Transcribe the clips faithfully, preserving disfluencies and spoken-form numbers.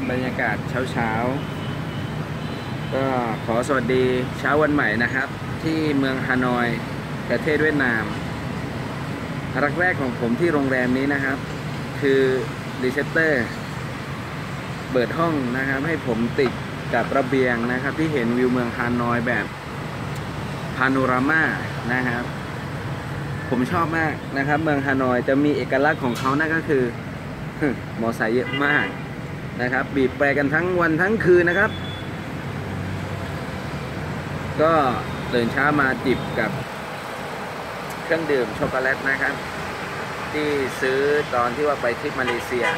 บรรยากาศเช้าๆก็ขอสวัสดีเช้าวันใหม่นะครับที่เมืองฮานอยประเทศเวียดนามรักแรกของผมที่โรงแรมนี้นะครับคือรีเซพเตอร์เปิดห้องนะครับให้ผมติดกับระเบียงนะครับที่เห็นวิวเมืองฮานอยแบบพาโนรามานะครับผมชอบมากนะครับเมืองฮานอยจะมีเอกลักษณ์ของเขานั่นก็คือมอไซค์เยอะมากนะครับบีบแปรกันทั้งวันทั้งคืนนะครับก็ตื่นเช้ามาจิบกับเครื่องดื่มช็อกโกแลตนะครับที่ซื้อตอนที่ว่าไปทริปมาเลเซีย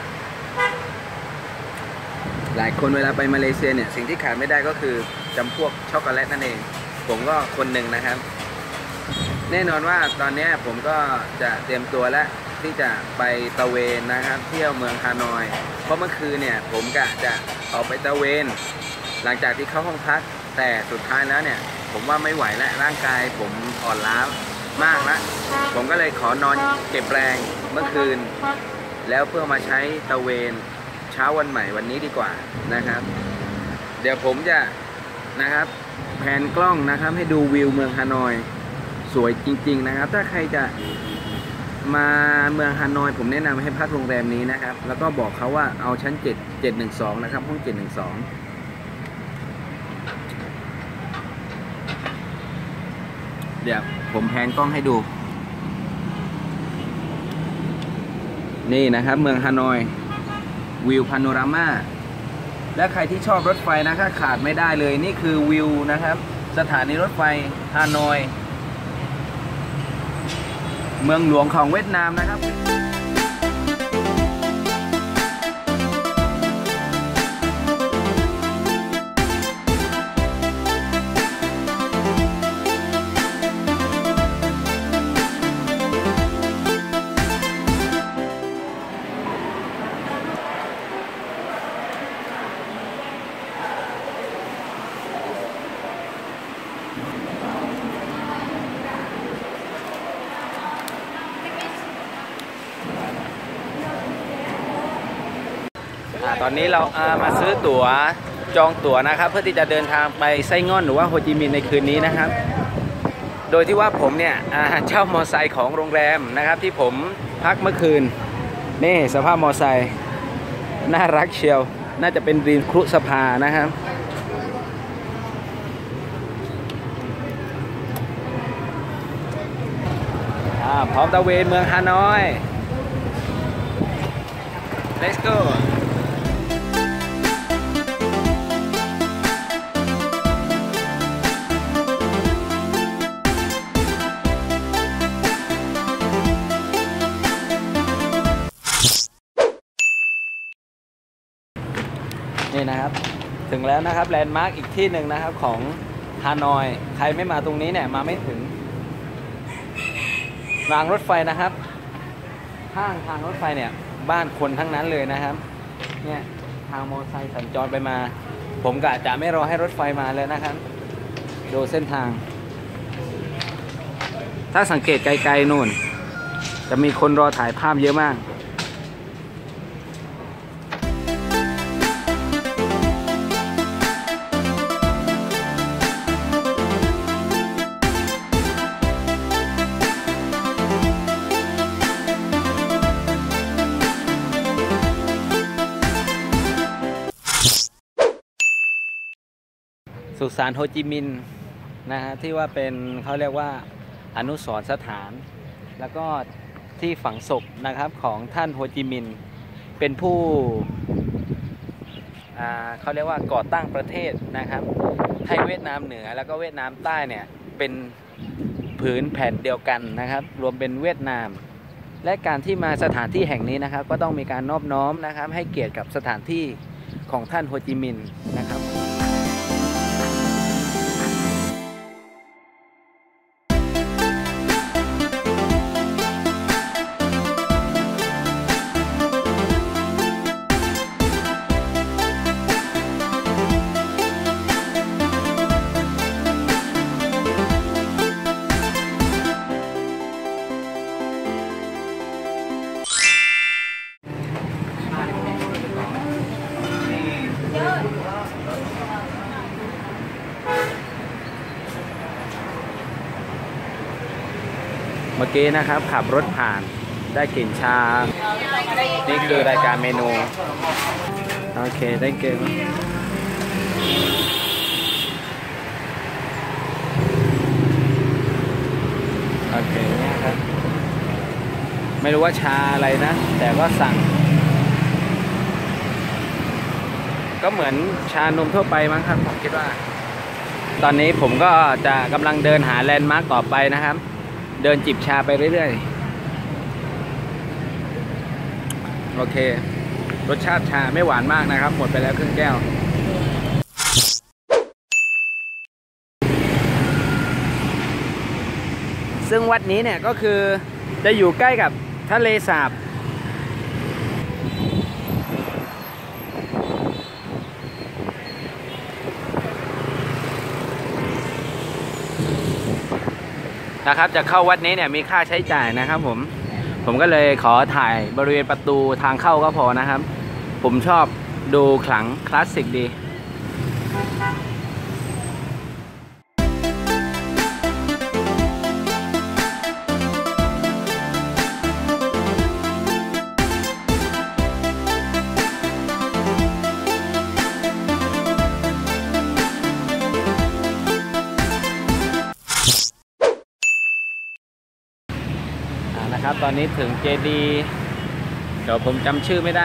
หลายคนเวลาไปมาเลเซียเนี่ยสิ่งที่ขาดไม่ได้ก็คือจำพวกช็อกโกแลตนั่นเองผมก็คนหนึ่งนะครับแน่นอนว่าตอนนี้ผมก็จะเตรียมตัวแล้วที่จะไปตะเวนนะครับเที่ยวเมืองฮานอยเพราะเมื่อคืนเนี่ยผมกะจะออกไปตะเวนหลังจากที่เข้าห้องพักแต่สุดท้ายแล้วเนี่ยผมว่าไม่ไหวแล้วร่างกายผมอ่อนล้ามากแล้วผมก็เลยขอนอนเก็บแรงเมื่อคืนแล้วเพื่อมาใช้ตะเวนเช้าวันใหม่วันนี้ดีกว่านะครับเดี๋ยวผมจะนะครับแผนกล้องนะครับให้ดูวิวเมืองฮานอยสวยจริงๆนะครับถ้าใครจะมาเมืองฮานอยผมแนะนำให้พักโรงแรมนี้นะครับแล้วก็บอกเขาว่าเอาชั้นเจ็ด เจ็ดหนึ่งสองนะครับห้องเจ็ดหนึ่งสองเดี๋ยวผมแพนกล้องให้ดูนี่นะครับเมืองฮานอยวิวพาโนรามาและใครที่ชอบรถไฟนะถ้าขาดไม่ได้เลยนี่คือวิวนะครับสถานีรถไฟฮานอยเมืองหลวงของเวียดนามนะครับตอนนี้เรามาซื้อตั๋วจองตั๋วนะครับเพื่อที่จะเดินทางไปไส้ง่อนหรือว่าโฮจิมินห์ในคืนนี้นะครับโดยที่ว่าผมเนี่ยเช่ามอไซค์ของโรงแรมนะครับที่ผมพักเมื่อคืนนี่สภาพมอไซค์น่ารักเชียวน่าจะเป็นริมครุสภานะครับพร้อมตะเวนเมืองฮานอย let's goนี่นะครับถึงแล้วนะครับแลนด์มาร์กอีกที่หนึ่งนะครับของฮานอยใครไม่มาตรงนี้เนี่ยมาไม่ถึงรางรถไฟนะครับข้างทางรถไฟเนี่ยบ้านคนทั้งนั้นเลยนะครับเนี่ยทางมอเตอร์ไซค์สัญจรไปมาผมกะจะไม่รอให้รถไฟมาเลยนะครับดูเส้นทางถ้าสังเกตไกลๆนู่นจะมีคนรอถ่ายภาพเยอะมากสุสานโฮจิมินห์นะฮะที่ว่าเป็นเขาเรียกว่าอนุสรณ์สถานแล้วก็ที่ฝังศพนะครับของท่านโฮจิมินห์เป็นผู้เขาเรียกว่าก่อตั้งประเทศนะครับให้เวียดนามเหนือแล้วก็เวียดนามใต้เนี่ยเป็นผืนแผ่นเดียวกันนะครับรวมเป็นเวียดนามและการที่มาสถานที่แห่งนี้นะครับก็ต้องมีการนอบน้อมนะครับให้เกียรติกับสถานที่ของท่านโฮจิมินห์นะครับเมื่อกี้นะครับขับรถผ่านได้กลิ่นชานี่คือรายการเมนูโอเคได้เกมโอเคเนี่ยครับไม่รู้ว่าชาอะไรนะแต่ก็สั่งก็เหมือนชานมทั่วไปมั้งครับผมคิดว่าตอนนี้ผมก็จะกำลังเดินหาแลนด์มาร์กต่อไปนะครับเดินจิบชาไปเรื่อยๆโอเครสชาติชาไม่หวานมากนะครับหมดไปแล้วครึ่งแก้วซึ่งวัดนี้เนี่ยก็คือจะอยู่ใกล้กับทะเลสาบนะครับจะเข้าวัดนี้เนี่ยมีค่าใช้จ่ายนะครับผมผมก็เลยขอถ่ายบริเวณประตูทางเข้าก็พอนะครับผมชอบดูขลังคลาสสิกดีนะครับตอนนี้ถึงเจดีย์เดี๋ยวผมจำชื่อไม่ได้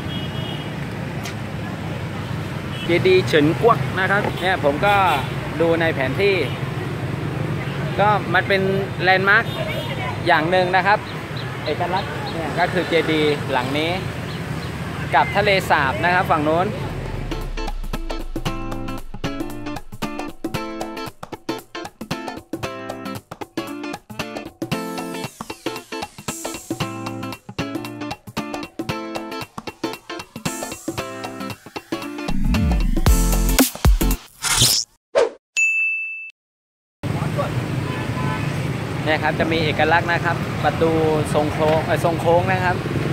เจดีย์เฉินกวกนะครับเนี่ยผมก็ดูในแผนที่ก็มันเป็นแลนด์มาร์คอย่างหนึ่งนะครับเอกลักษณ์เนี่ยก็คือเจดีย์หลังนี้กับทะเลสาบนะครับฝั่งโน้นเนี่ยครับจะมีเอกลักษณ์นะครับประตูทรงโค้งทรงโค้งนะครับ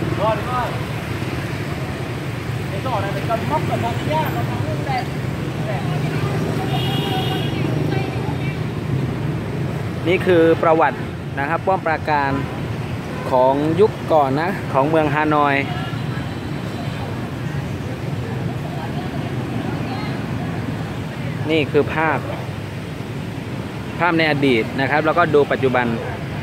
นี่คือประวัตินะครับป้อมปราการของยุคก่อนนะของเมืองฮานอยนี่คือภาพภาพในอดีตนะครับแล้วก็ดูปัจจุบัน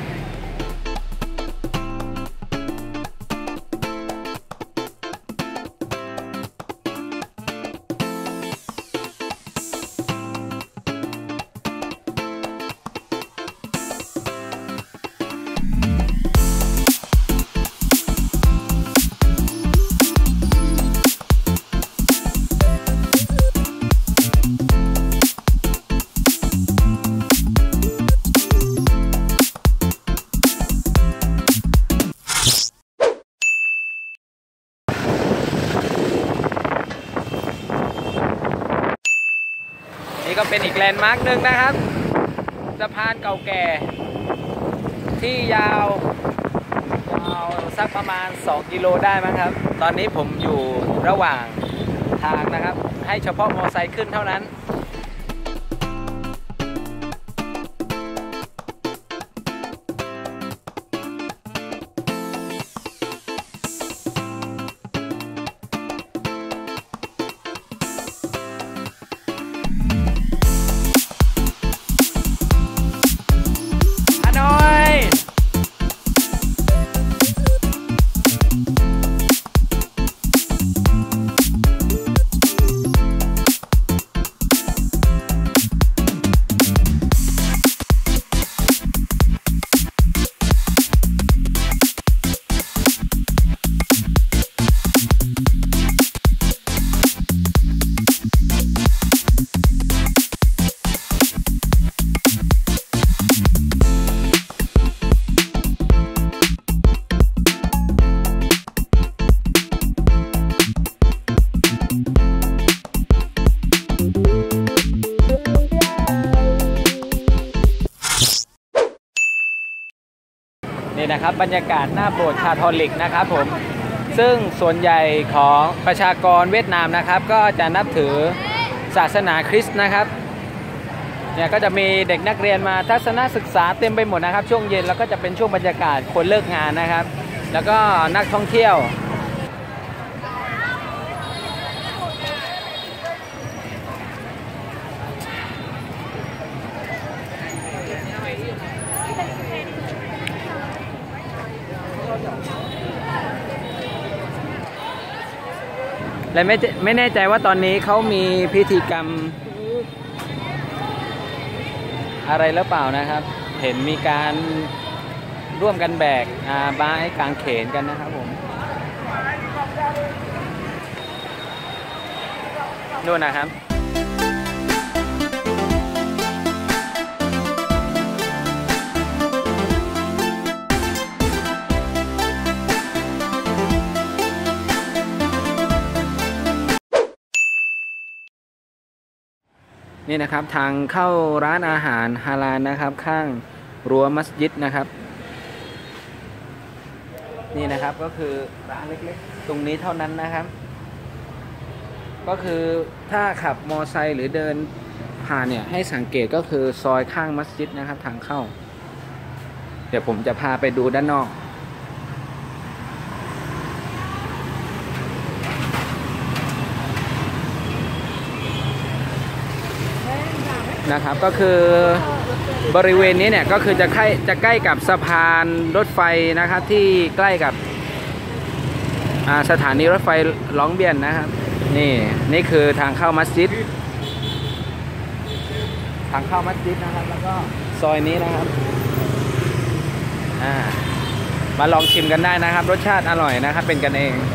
นี่ก็เป็นอีกแลนด์มาร์คหนึ่งนะครับสะพานเก่าแก่ที่ยาวยาวสักประมาณสองกิโลได้มั้งครับตอนนี้ผมอยู่ระหว่างทางนะครับให้เฉพาะมอเตอร์ไซค์ขึ้นเท่านั้นนี่นะครับบรรยากาศหน้าโบสถ์คาทอลิกนะครับผมซึ่งส่วนใหญ่ของประชากรเวียดนามนะครับก็จะนับถือศาสนาคริสต์นะครับเนี่ยก็จะมีเด็กนักเรียนมาทัศนศึกษาเต็มไปหมดนะครับช่วงเย็นแล้วก็จะเป็นช่วงบรรยากาศคนเลิกงานนะครับแล้วก็นักท่องเที่ยวและไม่ไม่แน่ใจว่าตอนนี้เขามีพิธีกรรมอะไรหรือเปล่านะครับเห็นมีการร่วมกันแบกไม้กางเขนกันนะครับผมนู่นนะครับนี่นะครับทางเข้าร้านอาหารฮาลาลนะครับข้างรั้วมัสยิดนะครับนี่นะครับก็คือร้านเล็กๆตรงนี้เท่านั้นนะครับก็คือถ้าขับมอไซค์หรือเดินผ่านเนี่ยให้สังเกตก็คือซอยข้างมัสยิดนะครับทางเข้าเดี๋ยวผมจะพาไปดูด้านนอกนะครับก็คือบริเวณนี้เนี่ยก็คือจะใกล้จะใกล้กับสะพานรถไฟนะครับที่ใกล้กับสถานีรถไฟล้องเบียนนะครับนี่นี่คือทางเข้ามัสยิดทางเข้ามัสยิดนะครับแล้วก็ซอยนี้นะครับอ่ามาลองชิมกันได้นะครับรสชาติอร่อยนะครับเป็นกันเอง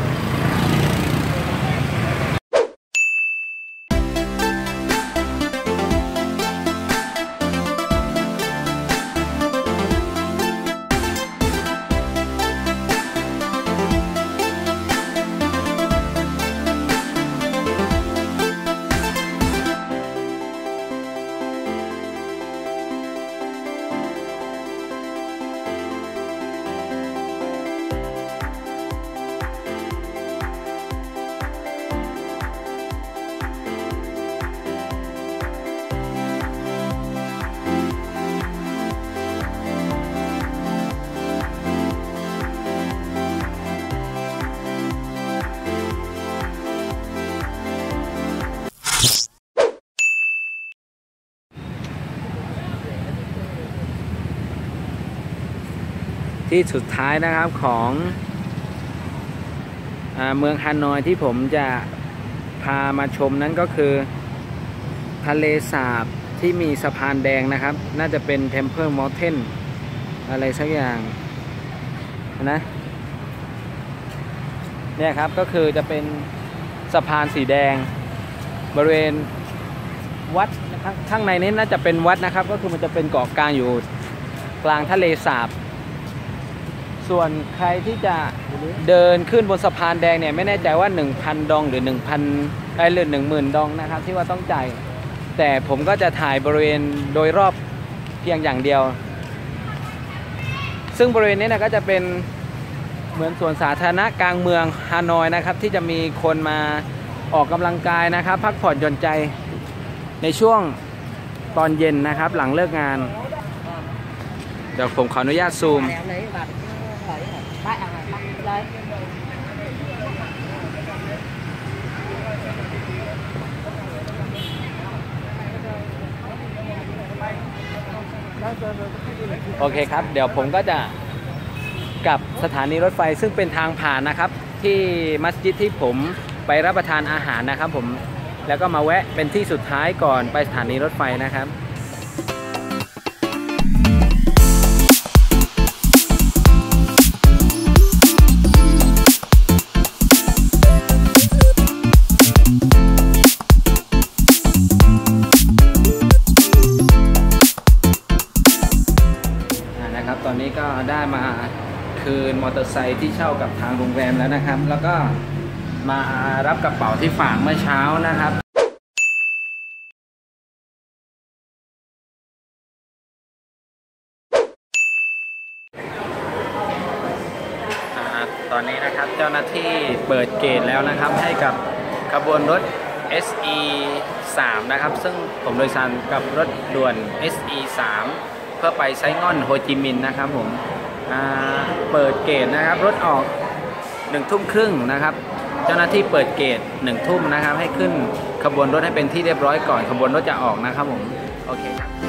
ที่สุดท้ายนะครับของอ่าเมืองฮานอยที่ผมจะพามาชมนั้นก็คือทะเลสาบที่มีสะพานแดงนะครับน่าจะเป็น Temple Mountain อะไรสักอย่างนะเนี่ยครับก็คือจะเป็นสะพานสีแดงบริเวณวัดนะครับข้างในนี้น่าจะเป็นวัดนะครับก็คือมันจะเป็นเกาะกลางอยู่กลางทะเลสาบส่วนใครที่จะเดินขึ้นบนสะพานแดงเนี่ยไม่แน่ใจว่า หนึ่งพัน ดองหรือ หนึ่งพัน ได้หรือ หนึ่งหมื่น ดองนะครับที่ว่าต้องจ่ายแต่ผมก็จะถ่ายบริเวณโดยรอบเพียงอย่างเดียวซึ่งบริเวณนี้นะก็จะเป็นเหมือนสวนสาธารณะกลางเมืองฮานอยนะครับที่จะมีคนมาออกกำลังกายนะครับพักผ่อนหย่อนใจในช่วงตอนเย็นนะครับหลังเลิกงานเดี๋ยวผมขออนุญาตซูมโอเคครับเดี๋ยวผมก็จะกลับสถานีรถไฟซึ่งเป็นทางผ่านนะครับที่มัสยิดที่ผมไปรับประทานอาหารนะครับผมแล้วก็มาแวะเป็นที่สุดท้ายก่อนไปสถานีรถไฟนะครับตอนนี้ก็ได้มาคืนมอเตอร์ไซค์ที่เช่ากับทางโรงแรมแล้วนะครับแล้วก็มารับกระเป๋าที่ฝากเมื่อเช้านะครับตอนนี้นะครับเจ้าหน้าที่เปิดเกตแล้วนะครับให้กับขบวนรถเอส อี สาม นะครับซึ่งผมโดยสารกับรถด่วน เอส อี สาม เพื่อไปไซง่อนโฮจิมินห์นะครับผมเปิดเกตนะครับรถออกหนึ่งทุ่มครึ่งนะครับเจ้าหน้าที่เปิดเกตหนึ่งทุ่มนะครับให้ขึ้นขบวนรถให้เป็นที่เรียบร้อยก่อนขบวนรถจะออกนะครับผมโอเคครับ